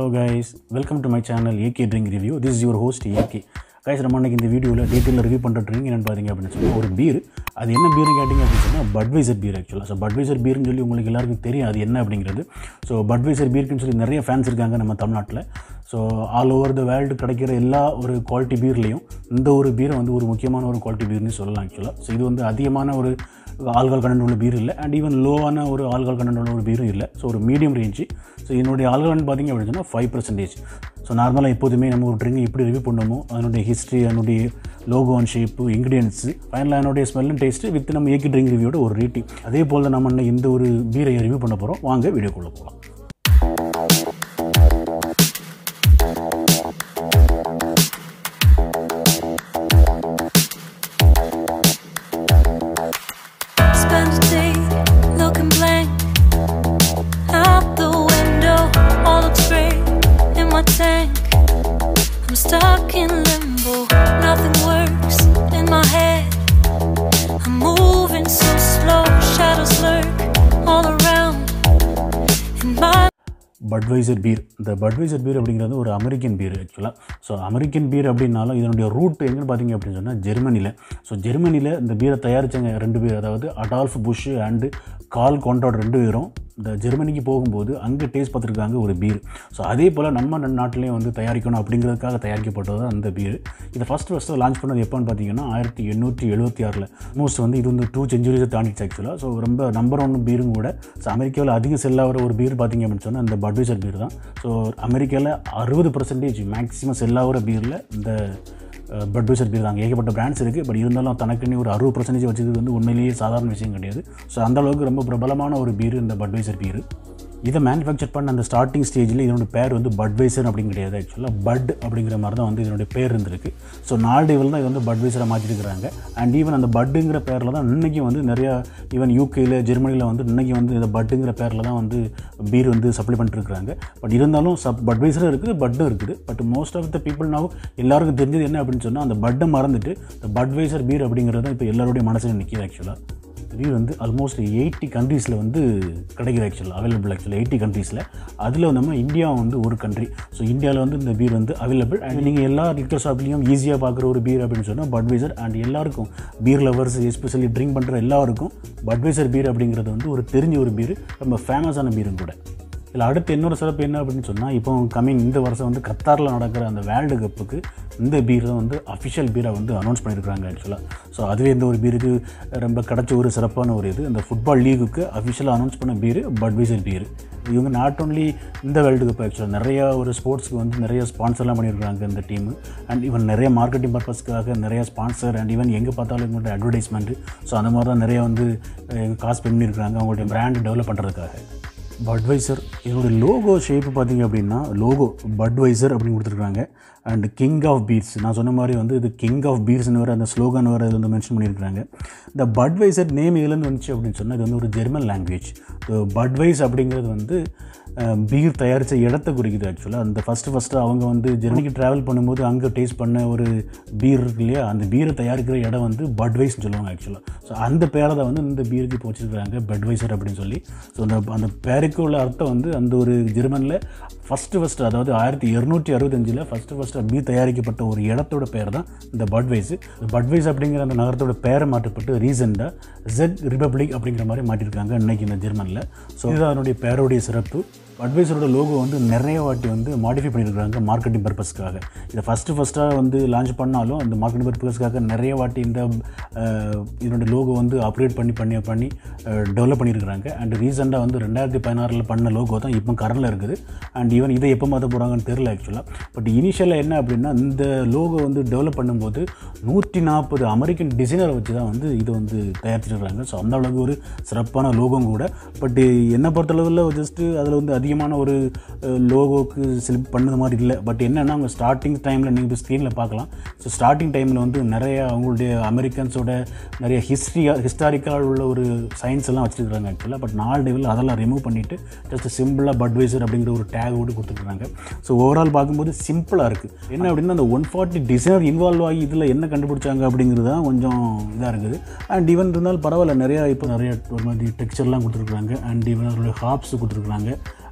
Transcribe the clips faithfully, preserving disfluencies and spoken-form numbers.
Hello guys, welcome to my channel A K Drink Review. This is your host A K. Guys, நம்ம இன்னைக்கு இந்த வீடியோல டீடைலா review பண்ற drink என்னன்னு பாத்தீங்க அப்படினா சொன்னா ஒரு பீர். அது என்ன பீர்னு கேட்டிங்க அப்படினா சொன்னா Budweiser beer actually. So Budweiser பீர்னு சொல்லி உங்களுக்கு எல்லாருக்கும் தெரியும் அது என்ன அப்படிங்கிறது. சோ Budweiser பீர்க்குன்னு சொல்லி நிறைய ஃபேன்ஸ் இருக்காங்க நம்ம தமிழ்நாட்டுல. So all over the world கிடைக்கிற எல்லா ஒரு குவாலிட்டி பீர்லேயும் இந்த ஒரு பீரை வந்து ஒரு முக்கியமான ஒரு குவாலிட்டி பீர்னு சொல்லலாம் ஆக்சுவலாக. ஸோ இது வந்து அதிகமான ஒரு ஆல்கஹால் கண்டென்ட் உள்ள பீர் இல்லை, அண்ட் ஈவன் லோவான ஒரு ஆல்கஹால் கண்டென்ட் உள்ள ஒரு பீரும் இல்லை. ஸோ ஒரு மீடியம் ரேஞ்சு. ஸோ என்னுடைய ஆல்கஹால் பார்த்திங்க அப்படின்னு சொன்னால் ஃபைவ் பர்சன்டேஜ். ஸோ நார்மலாக எப்போதுமே நம்ம ஒரு ட்ரிங்க் எப்படி ரிவ்யூ பண்ணுமோ அதனுடைய ஹிஸ்ட்ரி, அதனுடைய லோகோ அண்ட் ஷேப்பு, இன்க்ரீடியன்ஸு, ஃபைனலாக என்னுடைய ஸ்மெல் அண்ட் டேஸ்ட்டு வித் நம்ம ஏகே ட்ரிங்க் ரிவ்யூவோட ஒரு ரேட்டிங். அதே போல் தான் நம்ம இந்த ஒரு பீரை ரிவ்யூ பண்ண போகிறோம். வாங்க வீடியோக்குள்ளே போகலாம். I'm stuck in limbo, nothing works in my head. I'm moving so slow, shadows lurk all around in my Budweiser beer. இந்த Budweiser பீர் அப்படிங்கிறது ஒரு அமெரிக்கன் பீர் ஆக்சுவலாக. ஸோ அமெரிக்கன் பீர் அப்படின்னாலும் இதனுடைய ரூட் எங்கன்னு பார்த்தீங்க அப்படின்னு சொன்னால் ஜெர்மனியில். ஸோ ஜெர்மனியில் இந்த பீரை தயாரித்தாங்க ரெண்டு பேர், அதாவது Adolf Busch and Carl Conrad ரெண்டு பேரும் இந்த ஜெர்மனிக்கு போகும்போது அங்கே டேஸ்ட் பார்த்துருக்காங்க ஒரு பீர். ஸோ அதே போல் நம்ம நாட்டிலையும் வந்து தயாரிக்கணும் அப்படிங்கிறதுக்காக தயாரிக்கப்பட்டது தான் அந்த பீர். இதை ஃபஸ்ட்டு ஃபஸ்ட்டு லான்ச் பண்ணது எப்போன்னு பார்த்தீங்கன்னா ஆயிரத்தி எண்ணூற்றி எழுபத்தி ஆறில். மோஸ்ட் வந்து இது வந்து டூ செஞ்சுரிஸை தாண்டிச்சு ஆக்சுவலாக. ஸோ ரொம்ப நம்பர் ஒன் பீரும் கூட. ஸோ அமெரிக்காவில் அதிக செல்லாகிற ஒரு பீர் பார்த்திங்க அப்படின்னு சொன்னால் இந்த Budweiser பீர் தான். ஸோ அமெரிக்காவில் அறுபது பர்சன்டேஜ் மேக்ஸிமம் செல்லாகிற பீரில் இந்த Budweiser பீர் தாங்க. ஏகப்பட்ட பிராண்ட்ஸ் இருக்குது, பட் இருந்தாலும் தனக்குன்னு ஒரு அறுபது பர்சன்டேஜ் வச்சது வந்து உண்மையிலேயே சாதாரண விஷயம் கிடையாது. ஸோ அந்தளவுக்கு ரொம்ப பிரபலமான ஒரு பீர் இந்த Budweiser பீர். இதை மேனுஃபேக்சர் பண்ண அந்த ஸ்டார்டிங் ஸ்டேஜில் இதனுடைய பேர் வந்து Budweiser அப்படின்னு கிடையாது. ஆக்சுவலாக பட் அப்படிங்கிற மாதிரி தான் வந்து இதனுடைய பேர் இருந்திருக்கு. ஸோ நாளடைவில் தான் இது வந்து Budweiser மாற்றிருக்கிறாங்க. அண்ட் ஈவன் அந்த பட்டுங்கிற பேரில் தான் இன்றைக்கி வந்து நிறையா ஈவன் யூகேயில் ஜெர்மனியில் வந்து இன்றைக்கி வந்து இந்த பட்டுங்கிற பேரில் தான் வந்து பீர் வந்து சப்ளை பண்ணிட்டுருக்காங்க. பட் இருந்தாலும் சப் Budweiser இருக்குது, பட்டும் இருக்குது. But most of the people now எல்லாருக்கும் தெரிஞ்சது என்ன அப்படின்னு சொன்னால் அந்த பட்டை மறந்துட்டு இந்த Budweiser பீர் அப்படிங்கிறது தான் இப்போ எல்லாருடைய மனசில் நிற்கிது. ஆக்சுவலாக பீர் வந்து ஆல்மோஸ்ட் எயிட்டி கண்ட்ரீஸில் வந்து கிடைக்கிது ஆக்சுவலாக, அவைலபிள் ஆக்சுவலாக எயிட்டி கண்ட்ரீஸில். அதில் நம்ம இந்தியா வந்து ஒரு கண்ட்ரி. ஸோ இந்தியாவில் வந்து இந்த பீர் வந்து அவைலபிள். அண்ட் நீங்கள் எல்லா லிக்கர் ஷாப்லேயும் ஈஸியாக பார்க்குற ஒரு பீர் அப்படின்னு சொன்னால் Budweiser. அண்ட் எல்லாருக்கும் பீர் லவர்ஸ், எஸ்பெஷலி ட்ரிங்க் பண்ணுற எல்லாருக்கும் Budweiser பீர் அப்படிங்கிறது வந்து ஒரு தெரிஞ்ச ஒரு பீர், ரொம்ப ஃபேமஸான பீரும் கூட. இதில் அடுத்து இன்னொரு சிறப்பு என்ன அப்படின்னு சொன்னால், இப்போ கம்மிங் இந்த வருஷம் வந்து கத்தாரில் நடக்கிற அந்த வேர்ல்டு கப்புக்கு இந்த பீர் தான் வந்து அஃபிஷியல் பீரை வந்து அனௌன்ஸ் பண்ணியிருக்காங்க ஆக்சுவலாக. ஸோ அதுவே இந்த ஒரு பீருக்கு ரொம்ப கிடச்ச ஒரு சிறப்பான ஒரு இது. அந்த ஃபுட்பால் லீகுக்கு அஃபிஷியலாக அனௌன்ஸ் பண்ண பீர் Budweiser பீர். இவங்க நாட் ஓன்லி இந்த வேர்ல்டு கப் ஆக்சுவலாக நிறையா ஒரு ஸ்போர்ட்ஸ்க்கு வந்து நிறைய ஸ்பான்சர்லாம் பண்ணியிருக்காங்க இந்த டீமு. அண்ட் ஈவன் நிறைய மார்க்கெட்டிங் பர்பஸ்க்காக நிறைய ஸ்பான்சர் அண்ட் ஈவன் எங்கே பார்த்தாலும் இவங்களோட அட்வர்டைஸ்மெண்ட்டு. ஸோ அந்த மாதிரி தான் நிறைய வந்து காசு பண்ணியிருக்காங்க அவங்களுடைய பிராண்ட் டெவலப் பண்ணுறதுக்காக. Budweiser இதனுடைய லோகோ ஷேப்பு பார்த்திங்க அப்படின்னா லோகோ Budweiser அப்படின்னு கொடுத்துருக்காங்க. அண்ட் கிங் ஆஃப் பீர்ஸ், நான் சொன்ன மாதிரி வந்து இது கிங் ஆஃப் பீர்ஸ்னு வேறு அந்த ஸ்லோகன் வேறு இதில் வந்து மென்ஷன் பண்ணியிருக்காங்க. இந்த Budweiser நேம் இதுலேருந்து வந்துச்சு அப்படின்னு சொன்னால் இது வந்து ஒரு ஜெர்மன் லாங்குவேஜ். Budweiser அப்படிங்கிறது வந்து பீர் தயாரித்த இடத்த குறிக்குது ஆக்சுவலாக. அந்த ஃபஸ்ட்டு ஃபஸ்ட்டு அவங்க வந்து ஜெர்மனிக்கு ட்ராவல் பண்ணும்போது அங்கே டேஸ்ட் பண்ண ஒரு பீர் இருக்கு இல்லையா, அந்த பீரை தயாரிக்கிற இடம் வந்து Budweiserன்னு சொல்லுவாங்க ஆக்சுவலாக. ஸோ அந்த பேரை தான் வந்து இந்த பீருக்கு இப்போ வச்சுருக்காங்க Budweiser அப்படின்னு சொல்லி. ஸோ அந்த அந்த பேருக்கு உள்ள அர்த்தம் வந்து அந்த ஒரு ஜெர்மனில் ஃபஸ்ட்டு ஃபஸ்ட்டு, அதாவது ஆயிரத்தி இரநூற்றி அறுபத்தஞ்சில் ஃபஸ்ட்டு ஃபஸ்ட்டு பீர் தயாரிக்கப்பட்ட ஒரு இடத்தோட பேர் தான் இந்த Budweiser. Budweiser அப்படிங்கிற அந்த நகரத்தோட பேரை மாற்றப்பட்டு ரீசெண்டாக ஜெட் ரிபப்ளிக் அப்படிங்கிற மாதிரி மாற்றிருக்காங்க இன்றைக்கி இந்த ஜெர்மனில். ஸோ இது அதனுடைய பேரோடைய சிறப்பு. Budweiserோட லோகோ வந்து நிறைய வாட்டி வந்து மாடிஃபை பண்ணியிருக்காங்க மார்க்கெட்டிங் பர்பஸ்க்காக. இதை ஃபஸ்ட்டு ஃபஸ்ட்டாக வந்து லான்ச் பண்ணாலும் அந்த மார்க்கெட்டிங் பர்பஸ்க்காக நிறைய வாட்டி இந்த இதனுடைய லோகோ வந்து அப்கிரேட் பண்ணி பண்ணி பண்ணி டெவலப் பண்ணியிருக்கிறாங்க. அண்ட் ரீசெண்டாக வந்து ரெண்டாயிரத்தி பதினாறில் பண்ண லோகோ தான் இப்போ கரண்டில் இருக்குது. அண்ட் ஈவன் இதை எப்போ மாற்ற போகிறாங்கன்னு தெரில ஆக்சுவலாக. பட் இனிஷியலாக என்ன அப்படின்னா இந்த லோகோ வந்து டெவலப் பண்ணும்போது நூற்றி நாற்பது அமெரிக்கன் டிசைனரை வச்சு தான் வந்து இது வந்து தயாரிச்சிருக்கிறாங்க. ஸோ அந்த அளவுக்கு ஒரு சிறப்பான லோகம் கூட. பட் என்னை பொறுத்தளவில் ஜஸ்ட்டு அதில் வந்து அதிகமான ஒரு லோகோக்கு செலக்ட் பண்ணது மாதிரி இல்லை. பட் என்னென்னா அவங்க ஸ்டார்டிங் டைமில் நீங்கள் இப்போ ஸ்க்ரீனில் பார்க்கலாம். ஸோ ஸ்டார்டிங் டைமில் வந்து நிறைய அவங்களுடைய அமெரிக்கன்ஸோட நிறைய ஹிஸ்ட்ரியாக ஹிஸ்டாரிக்கல் உள்ள ஒரு சயின்ஸ் எல்லாம் வச்சுருக்காங்க ஆக்சுவலாக. பட் நாளடைவில் அதெல்லாம் ரிமூவ் பண்ணிவிட்டு ஜஸ்ட் சிம்பிளாக Budweiser அப்படிங்கிற ஒரு டேக் ஓடு கொடுத்துருக்காங்க. ஸோ ஓவரால் பார்க்கும்போது சிம்பிளாக இருக்குது. என்ன அப்படின்னா அந்த ஒன் ஃபார்ட்டி டிசைனர் இன்வால்வ் ஆகி இதில் என்ன கண்டுபிடிச்சாங்க அப்படிங்கிறது தான் கொஞ்சம் இதாக இருக்குது. அண்ட் ஈவன் இருந்தாலும் பரவாயில்ல, நிறையா இப்போ நிறைய ஒரு மாதிரி டெக்ஸ்சர்லாம் கொடுத்துருக்குறாங்க. அண்ட் ஈவன் அதோடைய ஹாப்ஸ் கொடுத்துருக்குறாங்க.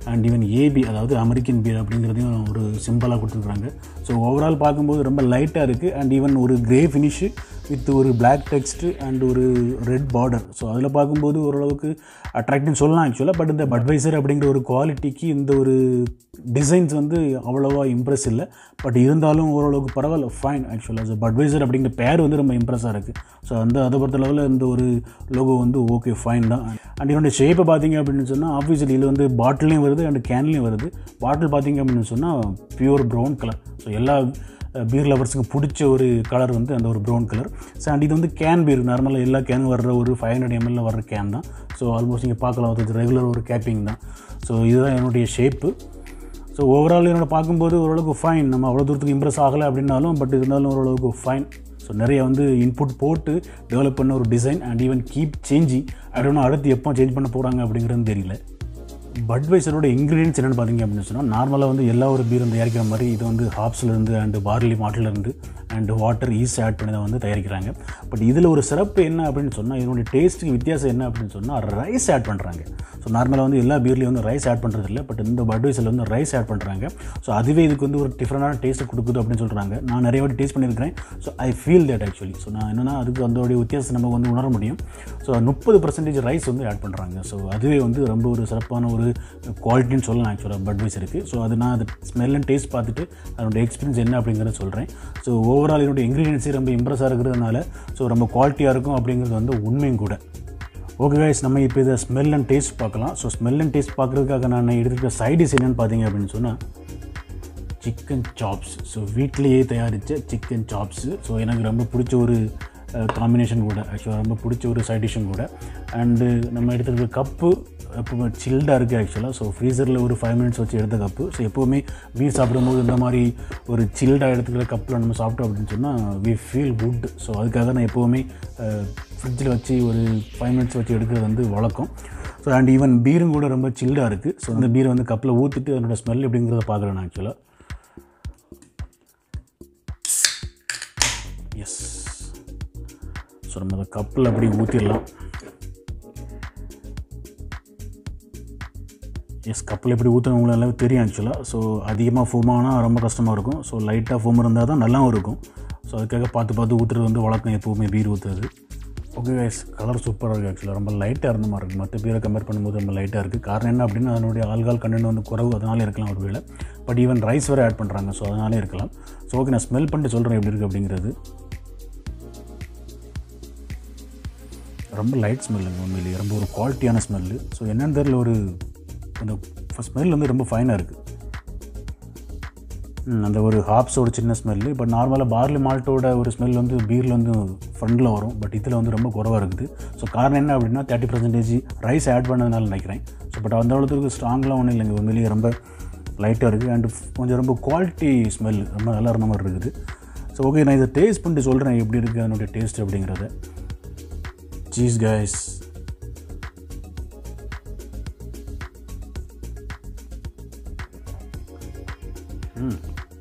அண்ட் ஈவன் ஏபி அதாவது அமெரிக்கன் பீர் அப்படிங்கிறதையும் ஒரு சிம்பிளாக கொடுத்துருக்குறாங்க. ஸோ ஓவரால் பார்க்கும்போது ரொம்ப லைட்டாக இருக்குது அண்ட் ஈவன் ஒரு கிரே ஃபினிஷு வித் ஒரு பிளாக் டெக்ஸ்ட்டு அண்ட் ஒரு ரெட் பார்டர். ஸோ அதில் பார்க்கும்போது ஓரளவுக்கு அட்ராக்டிவ்னு சொல்லலாம் ஆக்சுவலாக. பட் இந்த பட்வைசர் அப்படிங்கிற ஒரு குவாலிட்டிக்கு இந்த ஒரு டிசைன்ஸ் வந்து அவ்வளோவா இம்ப்ரெஸ் இல்லை. பட் இருந்தாலும் ஓரளவுக்கு பரவாயில்ல, ஃபைன் ஆக்சுவலாக. ஸோ பட்வைசர் அப்படிங்கிற பேர் வந்து ரொம்ப இம்ப்ரெஸ்ஸாக இருக்குது. ஸோ அந்த அதை பொறுத்த லெவலில் இந்த ஒரு லோகோ வந்து ஓகே ஃபைன் தான். அண்ட் இதனுடைய ஷேப்பை பார்த்தீங்க அப்படின்னு சொன்னால் ஆஃபீஸில் இதில் வந்து பாட்டிலையும் வருது அண்ட் கேன்லேயும் வருது. பாட்டில் பார்த்தீங்க அப்படின்னு சொன்னால் பியூர் ப்ரௌன் கலர். ஸோ எல்லா பீர் லவர்ஸுக்கு பிடிச்ச ஒரு கலர் வந்து அந்த ஒரு ப்ரௌன் கலர். ஸோ அண்ட் இது வந்து கேன் பீர், நார்மலாக எல்லா கேனும் வர்ற ஒரு ஃபைவ் ஹண்ட்ரட் எம்எல்ல வர்ற கேன் தான். ஸோ ஆல்மோஸ்ட் நீங்கள் பார்க்கலாம், அது ரெகுலர் ஒரு கேப்பிங் தான். ஸோ இதுதான் என்னுடைய ஷேப்பு. ஸோ ஓவரால் என்னோட பார்க்கும்போது ஓரளவுக்கு ஃபைன். நம்ம அவ்வளோ தூரத்துக்கு இம்ப்ரெஸ் ஆகலை அப்படின்னாலும் பட் இருந்தாலும் ஓரளவுக்கு ஃபைன். ஸோ நிறைய வந்து இன்புட் போட்டு டெவலப் பண்ண ஒரு design and even keep changing. அடுத்து அடுத்து எப்போ சேஞ்ச் பண்ண போகிறாங்க அப்படிங்கிறது தெரியல. பட்வைசரோட இன்க்ரீடியன்ஸ் என்னென்னு பார்த்தீங்க அப்படின்னு சொன்னால் நார்மலாக வந்து எல்லா ஒரு பீரும் தயாரிக்கிற மாதிரி இது வந்து ஹாப்ஸ்லேருந்து அண்டு பார்லி மாட்டிலேருந்து அண்டு வாட்டர் ஈஸ்ட் ஆட் பண்ணி தான் வந்து தயாரிக்கிறாங்க. பட் இதில் ஒரு சிறப்பு என்ன அப்படின்னு சொன்னால் இதனுடைய டேஸ்ட்டுக்கு வித்தியாசம் என்ன அப்படின்னு சொன்னால் ரைஸ் ஆட் பண்ணுறாங்க. ஸோ நார்மலாக வந்து எல்லா பீர்லேயும் வந்து ரைஸ் ஆட் பண்ணுறது இல்லை, பட் இந்த பட்வைசரில் வந்து ரைஸ் ஆட் பண்ணுறாங்க. ஸோ அதுவே இதுக்கு வந்து ஒரு டிஃப்ரெண்டான டேஸ்ட்டு கொடுக்குது அப்படின்னு சொல்கிறாங்க. நான் நிறைய வாட்டி டேஸ்ட் பண்ணியிருக்கிறேன். So I feel that actually. So நான் என்னென்னா அதுக்கு அதோடைய வித்தியாசம் நம்ம வந்து உணர முடியும். ஸோ முப்பது பர்சன்டேஜ் ரைஸ் வந்து ஆட் பண்ணுறாங்க. ஸோ அதுவே வந்து ரொம்ப ஒரு சிறப்பான ஒரு குவாலிட்டின்னு சொல்லலாம் ஆக்சுவலாக பட்வைசருக்கு. ஸோ அது நான் அது ஸ்மெல் அண்ட் டேஸ்ட் பார்த்துட்டு அதனுடைய எக்ஸ்பீரியன்ஸ் என்ன அப்படிங்கிறத சொல்கிறேன். ஸோ ஓவரால் என்னுடைய இன்க்ரீடியன்ஸே ரொம்ப இம்ப்ரெஸ்ஸாக இருக்கிறதுனால ஸோ ரொம்ப குவாலிட்டியாக இருக்கும் அப்படிங்கிறது வந்து உண்மையும் கூட. ஓகே கைஸ், நம்ம இப்போ இதை ஸ்மெல் அண்ட் டேஸ்ட் பார்க்கலாம். ஸோ ஸ்மெல் அண்ட் டேஸ்ட் பார்க்குறதுக்காக நான் எடுத்துக்கிட்ட சைட் டிஷ் என்னென்னு பார்த்தீங்க அப்படின்னு சொன்னால் சிக்கன் சாப்ஸ். ஸோ வீட்டிலேயே தயாரித்த சிக்கன் சாப்ஸு. ஸோ எனக்கு ரொம்ப பிடிச்ச ஒரு காம்பினேஷன் கூட, ஆக்சுவலாக ரொம்ப பிடிச்ச ஒரு சைட் டிஷ்ஷும் கூட. அண்டு நம்ம எடுத்துக்கிற கப்பு எப்போவுமே சில்டாக இருக்குது ஆக்சுவலாக. ஸோ ஃப்ரீசரில் ஒரு ஃபைவ் மினிட்ஸ் வச்சு எடுத்த கப்பு. ஸோ எப்போவுமே பீர் சாப்பிடும்போது இந்த மாதிரி ஒரு சில்டாக எடுத்துக்கிற கப்பில் நம்ம சாப்பிட்டோம் அப்படின்னு சொன்னால் வி ஃபீல் குட். ஸோ அதுக்காக நான் எப்போவுமே ஃப்ரிட்ஜில் வச்சு ஒரு ஃபைவ் மினிட்ஸ் வச்சு எடுக்கிறது வந்து வழக்கம். ஸோ அண்ட் ஈவன் பீரும் கூட ரொம்ப சில்டாக இருக்குது. ஸோ அந்த பீரை வந்து கப்பில் ஊற்றிட்டு அதனோட ஸ்மெல் எப்படிங்கிறத பார்க்குறேன் நான் ஆக்சுவலாக. எஸ், ஸோ நம்ம அதை கப்பில் அப்படி ஊற்றிடலாம். எஸ், கப்பில் எப்படி ஊற்றுனவங்களும் எல்லாம் தெரியும் ஆக்சுவலாக. ஸோ அதிகமாக ஃபோமானால் ரொம்ப கஷ்டமாக இருக்கும். ஸோ லைட்டாக ஃபோம் இருந்தால் தான் நல்லாவும் இருக்கும். ஸோ அதுக்காக பார்த்து பார்த்து ஊற்றுறது வந்து வழக்கம் எப்போவுமே பீர் ஊற்றுறது. ஓகே கைஸ், கலர் சூப்பராக இருக்குது ஆக்சுவலாக. ரொம்ப லைட்டாக இருந்த மாதிரி இருக்குது. மற்ற பீரை கம்பேர் பண்ணும்போது ரொம்ப லைட்டாக இருக்குது. காரணம் என்ன அப்படின்னா அதனுடைய ஆல்கால் கண்டென்ட் வந்து குறைவு, அதனால இருக்கலாம் ஒரு வேளை. பட் ஈவன் ரைஸ் வேறு ஆட் பண்ணுறாங்க. ஸோ அதனாலே இருக்கலாம். ஸோ ஓகே, நான் ஸ்மெல் பண்ணிட்டு சொல்கிறேன் எப்படி இருக்குது அப்படிங்கிறது. ரொம்ப லைட் ஸ்மெல்லுங்க உண்மையிலேயே, ரொம்ப ஒரு குவாலிட்டியான ஸ்மெல்லு. ஸோ என்னென்னு தெரியல, ஒரு அந்த ஸ்மெல் வந்து ரொம்ப ஃபைனாக இருக்குது. அந்த ஒரு ஹாப்ஸோட சின்ன ஸ்மெல்லு. பட் நார்மலாக பார்லி மால்ட்டோட ஒரு ஸ்மெல் வந்து பீரில் வந்து ஃப்ரண்டில் வரும். பட் இதில் வந்து ரொம்ப குறவாக இருக்குது. ஸோ காரணம் என்ன அப்படின்னா தேர்ட்டி பர்சன்டேஜ் ரைஸ் ஆட் பண்ணதுனால நினைக்கிறேன். ஸோ பட் அந்த அளவுக்கு ஸ்ட்ராங்லாம் ஒன்றும் இல்லைங்க, உண்மையிலேயே ரொம்ப லைட்டாக இருக்குது. அண்டு கொஞ்சம் ரொம்ப குவாலிட்டி ஸ்மெல் ரொம்ப நல்லா இருந்த மாதிரி இருக்குது. ஸோ ஓகே, நான் இதை டேஸ்ட் பண்ணிட்டு சொல்கிறேன் எப்படி இருக்குது அதனுடைய டேஸ்ட் அப்படிங்கிறத. சீஸ் guys. Hmm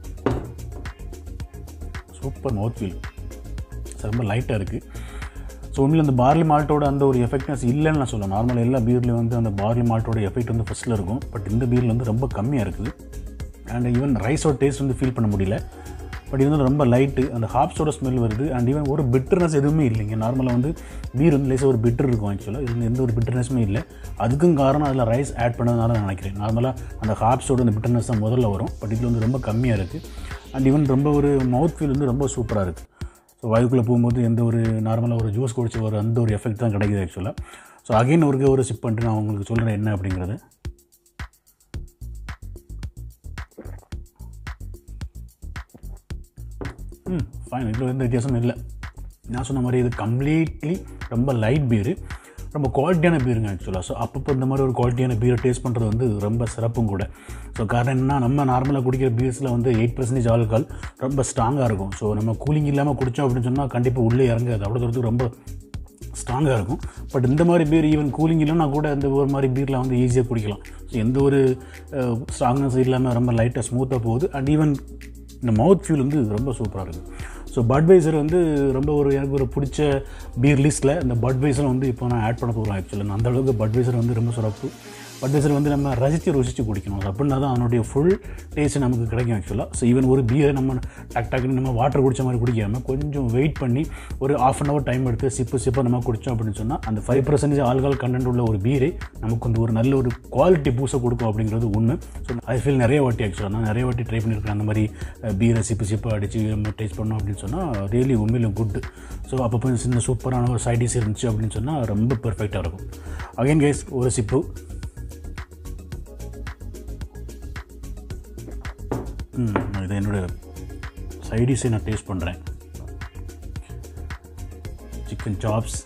super mouth feel. ரொம்ப லைட்டாக இருக்குது. ஸோ உண்மையில் அந்த பார்லி மால்ட்டோட அந்த ஒரு எஃபெக்ட்னஸ் இல்லைன்னு நான் சொல்லுவேன். நார்மலாக எல்லா பீர்லேயும் வந்து அந்த பார்லி மால்ட்டோட எஃபெக்ட் வந்து ஃபஸ்ட்டில் இருக்கும். பட் இந்த பீரில் வந்து ரொம்ப கம்மியாக இருக்குது. அண்ட் ஈவன் ரைஸோட டேஸ்ட் வந்து ஃபீல் பண்ண முடியல. பட் இது வந்து ரொம்ப லைட்டு. அந்த ஹாப்ஸோட ஸ்மெல் வருது. அண்ட் ஈவன் ஒரு பிட்டர்னஸ் எதுவுமே இல்லைங்க. நார்மலாக வந்து பீர் வந்து லேசாக ஒரு பிட்டர் இருக்கும் ஆக்சுவலாக. இது எந்த ஒரு பிட்டர்னஸுமே இல்லை. அதுக்கும் காரணம் அதில் ரைஸ் ஆட் பண்ணதுனால நான் நினைக்கிறேன். நார்மலாக அந்த ஹாப்ஸோட அந்த பிட்டர்னஸ் தான் முதல்ல வரும். பட் இதில் வந்து ரொம்ப கம்மியாக இருக்குது. அண்ட் ஈவன் ரொம்ப ஒரு மவுத் ஃபீல் வந்து ரொம்ப சூப்பராக இருக்குது. ஸோ வாய்க்குள்ளே போகும்போது எந்த ஒரு நார்மலாக ஒரு ஜூஸ் குடிச்சு வர அந்த ஒரு எஃபெக்ட் தான் கிடைக்குது ஆக்சுவலாக. ஸோ அகைன் ஒரு ஒரு சிப் பண்ணிட்டு நான் உங்களுக்கு சொல்கிறேன் என்ன அப்படிங்கிறது. ம் ஃபைன், இதில் எந்த வித்தியாசமும் இல்லை. நான் சொன்ன மாதிரி இது கம்ப்ளீட்லி ரொம்ப லைட் பீரு, ரொம்ப குவாலிட்டியான பீருங்க ஆக்சுவலாக. ஸோ அப்பப்போ இந்த மாதிரி ஒரு குவாலிட்டியான பீரை டேஸ்ட் பண்ணுறது வந்து ரொம்ப சிறப்பும் கூட. ஸோ காரணம் என்னன்னா நம்ம நார்மலாக குடிக்கிற பீர்ஸில் வந்து எயிட் பர்சன்டேஜ் ஆல்கஹால் ரொம்ப ஸ்ட்ராங்காக இருக்கும். ஸோ நம்ம கூலிங் இல்லாமல் குடித்தோம் அப்படின்னு சொன்னால் கண்டிப்பாக உள்ளே இறங்காது, அவ்வளோ தூரத்துக்கு ரொம்ப ஸ்ட்ராங்காக இருக்கும். பட் இந்த மாதிரி பீர் ஈவன் கூலிங் இல்லைன்னா கூட இந்த ஒரு மாதிரி பீரில் வந்து ஈஸியாக குடிக்கலாம். ஸோ எந்த ஒரு ஸ்ட்ராங்னஸ் இல்லாமல் ரொம்ப லைட்டாக ஸ்மூத்தாக போகுது. அண்ட் ஈவன் இந்த மவுத் ஃபீல் வந்து ரொம்ப சூப்பராக இருக்குது. ஸோ பட்வைசர் வந்து ரொம்ப ஒரு எனக்கு ஒரு பிடிச்ச பீர் லிஸ்ட்டில் இந்த பட்வைசர் வந்து இப்போ நான் ஆட் பண்ண போகிறேன் ஆக்சுவலாக. அந்த அளவுக்கு பட்வைசர் வந்து ரொம்ப சிறப்பு. பட்வைசர் வந்து நம்ம ரசித்து ருசித்து குடிக்கணும். அப்படின்னா தான் அதனுடைய ஃபுல் டேஸ்ட் நமக்கு கிடைக்கும் ஆக்சுவலாக. ஸோ ஈவன் ஒரு பியரை நம்ம டக் டக்குன்னு நம்ம வாட்டர் குடித்த மாதிரி குடிக்காமல் கொஞ்சம் வெயிட் பண்ணி ஒரு ஆஃப் அன் ஹவர் டைம் எடுத்து சிப்பு சிப்பாக நம்ம குடித்தோம் அப்படின்னு சொன்னால் அந்த ஃபைவ் பர்சன்டேஜ் ஆல்கஹால் கண்டென்ட் உள்ள ஒரு பீரை நமக்கு வந்து ஒரு நல்ல ஒரு குவாலிட்டி பூஸை கொடுக்கும் அப்படிங்கிறது உண்மை. ஸோ ஐ ஃபீல் நிறைய வாட்டி ஆக்சுவலாக நான் நிறைய வாட்டி ட்ரை பண்ணியிருக்கேன் அந்த மாதிரி பீரை சிப்பு சிப்பாக அடித்து நம்ம டேஸ்ட் பண்ணோம் அப்படின்னு சொன்னால் ரியலி உண்மையிலும் குட். ஸோ அப்போ சின்ன சூப்பரான ஒரு சைட் டிஷ் இருந்துச்சு அப்படின்னு சொன்னால் ரொம்ப பெர்ஃபெக்டாக இருக்கும். அகைன் கைஸ் ஒரு சிப்பு. இது என்னோடய சைட் டிஷ்ஷை நான் டேஸ்ட் பண்ணுறேன். சிக்கன் சாப்ஸ்,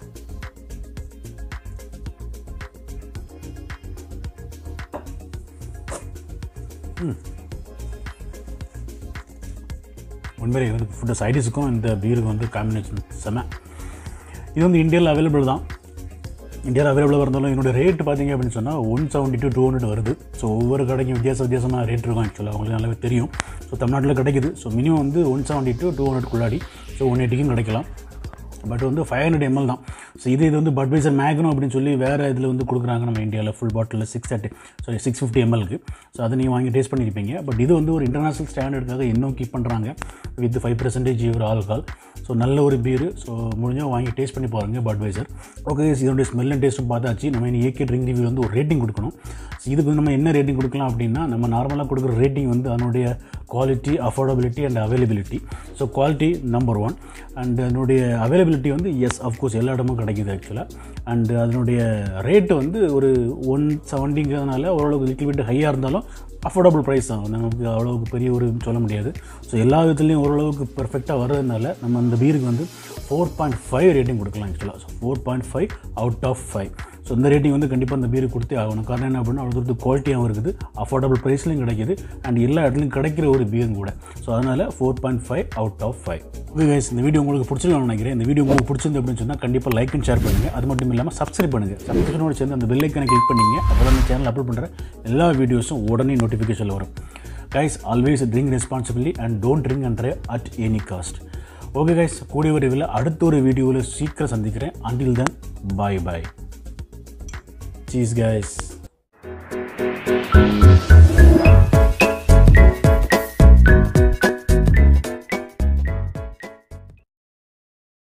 உண்மையிலே வந்து ஃபுட்டு சைட் டிஷ்ஷுக்கும் இந்த பீருக்கு வந்து காம்பினேஷன் செம. இது வந்து இந்தியாவில் அவைலபிள் தான். இந்தியாவில் அவைலபிளாக இருந்தாலும் என்னோடய ரேட்டு பார்த்திங்க அப்படின்னு சொன்னால் one seventy to two hundred வருது. ஸோ ஒவ்வொரு கடைக்கும் வித்தியாச வித்தியாசமாக ரேட் இருக்கும் ஆக்சுவலாக, அவங்களுக்கு நல்லாவே தெரியும். ஸோ தமிழ்நாட்டில் கிடைக்குது. ஸோ மினிமம் வந்து ஒன் செவன்ட்டி டு டூ ஹண்ட்ரட்குள்ளாடி, ஸோ ஒன் எயிட்டிக்கும் கிடைக்கலாம். பட் வந்து ஃபைவ் ஹண்ட்ரட் எம்எல் தான். ஸோ இது இது வந்து பட்வைசர் மேக்னோ அப்படின்னு சொல்லி வேறு இதில் வந்து கொடுக்குறாங்க நம்ம இந்தியாவில் ஃபுல் பாட்டிலில் six thirty sorry six fifty எம்எல்க்கு. ஸோ அதை நீங்கள் வாங்கி டேஸ்ட் பண்ணியிருப்பீங்க. பட் இது வந்து ஒரு இன்டர்நேஷ்னல் ஸ்டாண்டர்டுக்காக இன்னும் கீப் பண்ணுறாங்க வித் ஃபைவ் பர்சன்டேஜ் ஒரு ஆல்கஹால். ஸோ நல்ல ஒரு பீரு. ஸோ முடிஞ்சால் வாங்கி டேஸ்ட் பண்ணி பாருங்கள் பட்வைசர். ஓகே, இதனுடைய ஸ்மெல் அண்ட் டேஸ்ட்டும் பார்த்தாச்சு. நம்ம இன்னும் ஏகே ட்ரிங்க் ரிவ்யூ வந்து ஒரு ரேட்டிங் கொடுக்கணும். ஸோ இதுக்கு நம்ம என்ன ரேட்டிங் கொடுக்கலாம் அப்படின்னா, நம்ம நார்மலாக கொடுக்குற ரேட்டிங் வந்து அதனுடைய quality, affordability and availability. So quality number one and அதனுடைய அவைலபிலிட்டி வந்து எஸ் அஃப்கோர்ஸ் எல்லா இடமும் கிடைக்கிது ஆக்சுவலாக. அண்டு அதனுடைய ரேட்டு வந்து ஒரு ஒன் செவன்ட்டிங்கிறதுனால ஓரளவுக்கு லிட்டில் பிட் ஹையாக இருந்தாலும் அஃபோர்டபுள் ப்ரைஸ் தான், நமக்கு அவ்வளோவுக்கு பெரிய ஒரு சொல்ல முடியாது. ஸோ எல்லா விதத்துலேயும் ஓரளவுக்கு பெர்ஃபெக்டாக வர்றதுனால நம்ம அந்த பீருக்கு வந்து ஃபோர் பாயிண்ட் ஃபைவ் ரேட்டிங் கொடுக்கலாம் ஆக்சுவலாக. So four point five out of five. So இந்த ரேட்டிங் வந்து கண்டிப்பாக அந்த பீருக்கு கொடுத்தே ஆகணும். காரணம் என்ன அப்படின்னா அவ்வளோ தூரத்து குவாலிட்டியாகவும் இருக்குது, அஃபோர்டபுள் ப்ரைஸ்லையும் கிடைக்கிது அண்ட் எல்லா இடத்துலையும் கிடைக்கிற ஒரு பீரும் கூட. ஸோ அதனால் four point five out of five. Okay guys, இந்த வீடியோ உங்களுக்கு பிடிச்சிருக்கணும்னு நினைக்கிறேன். இந்த வீடியோ உங்களுக்கு பிடிச்சிருந்து அப்படின்னு சொன்னால் கண்டிப்பாக லைக் அண்ட் ஷேர் பண்ணுங்கள். அது மட்டும் இல்லாமல் சப்ஸ்கிரைப் பண்ணுங்கள். சப்ஸ்கிரிப்ஷனோட சேர்ந்து அந்த பெல் ஐக்கனை கிளிக் பண்ணிங்க. அப்போ தான் சேனல் அப்லோட் பண்ணுற எல்லா வீடியோஸும் உடனே நோட்டிஃபிகேஷனில் வரும். Guys, always drink responsibly and don't drink and drive at any cost. Okay guys, கூடிய விரைவில் அடுத்த ஒரு வீடியோவில் சீக்கிரம் சந்திக்கிறேன். Until then bye bye. Cheers guys.